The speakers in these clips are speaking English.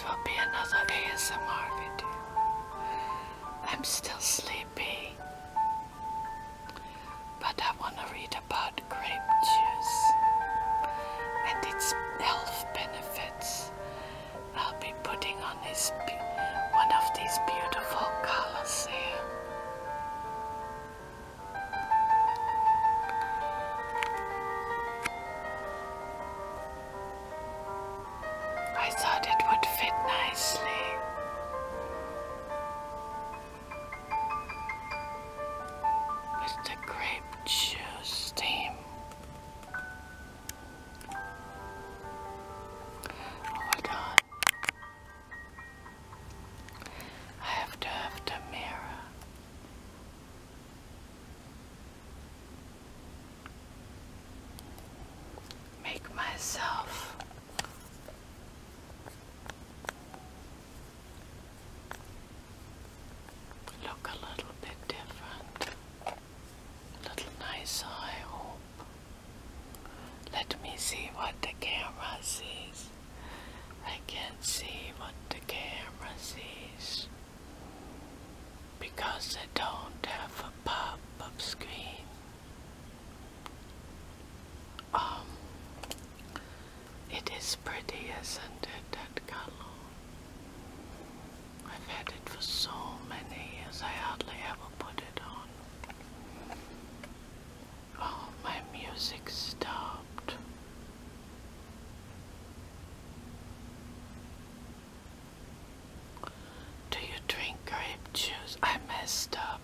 will be another ASMR video. I'm still sleepy, but I want to read about grape juice and its health benefits. I'll be putting on one of these beautiful colors here. I thought it would fit nicely. With the grape juice theme. Hold on. I have to have the mirror. Make myself look a little bit different, a little nicer, I hope. Let me see what the camera sees. I can't see what the camera sees because I don't have a pop-up screen. It is pretty, isn't it, that color? I've had it for so many years, I hardly ever put it on. Oh, my music stopped. Do you drink grape juice? I messed up.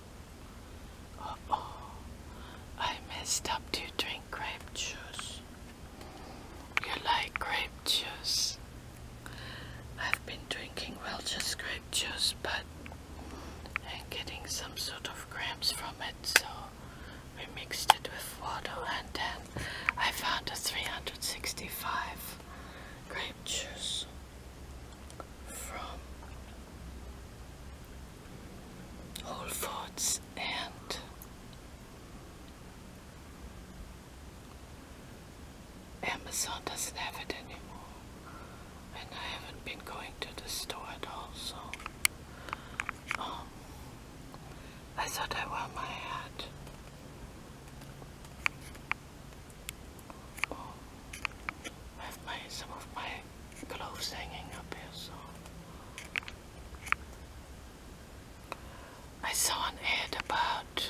Oh, I messed up. Do you drink grape juice? You like grape juice? I've been drinking, well, just grape juice, but I'm getting some sort of cramps from it, so we mixed it with water, and then I found a 365 grape juice from Whole Foods, and Amazon doesn't have it anymore. And I haven't been going to the store at all, so I thought I wear my hat. I have some of my clothes hanging up here, so I saw an ad about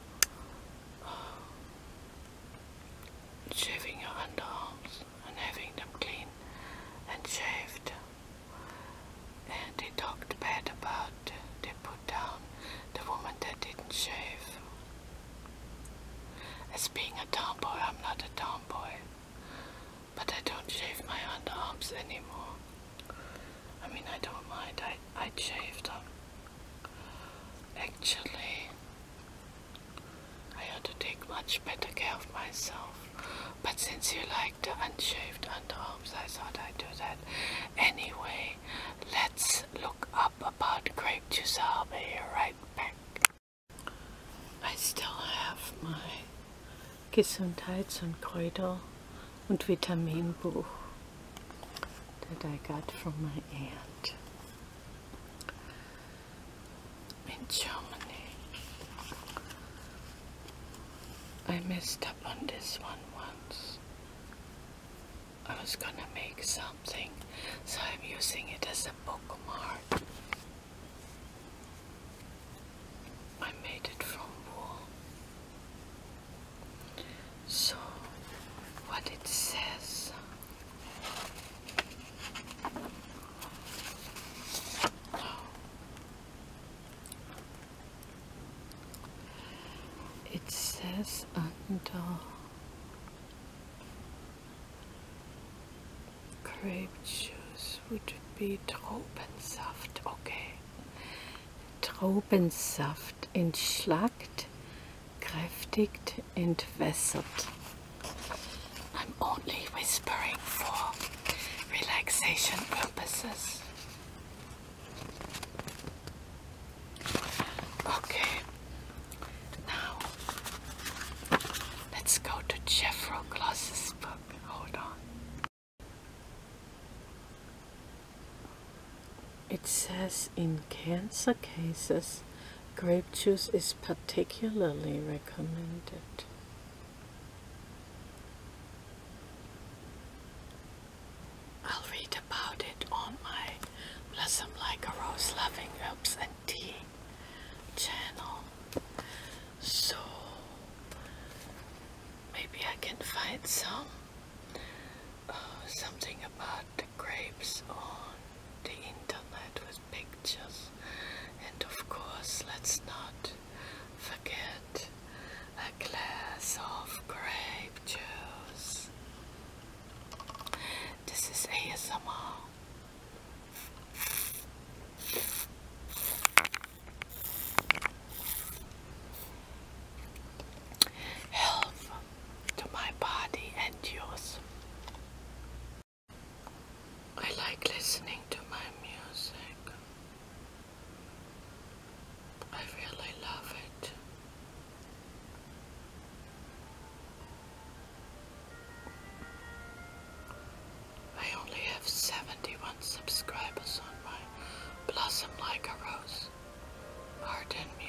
shaving your underarms and having them clean and shaved, and they talked bad about, they put down the woman that didn't shave as being a tomboy. I'm not a tomboy, but I don't shave my underarms anymore. I mean, I don't mind, I'd shave them. Actually, I ought to take much better care of myself. But since you like the unshaved underarms, I thought I'd do that. Anyway, let's look up about grape juice. I'll be right back. I still have my Gesundheits- und Kräuter- und Vitaminbuch that I got from my aunt in Germany. I messed up on this one once. I was gonna make something, so I'm using it as a bookmark. I made it from wool. So, what it says. It says under grape juice would it be Traubensaft, okay. Traubensaft entschlackt, kräftigt, entwässert. I'm only whispering for relaxation purposes. Okay, now let's go to Jeffro Gloss's book. Hold on. It says in cancer cases, grape juice is particularly recommended. I'll read about it on my Blossom Like a Rose Loving Herbs and Tea channel. So maybe I can find something about the grapes on the internet with pictures. And of course, let's not forget a glass of grape juice. This is ASMR. Health to my body and yours. I like listening to my music. I really love it. I only have 71 subscribers on my Blossom Like a Rose. Pardon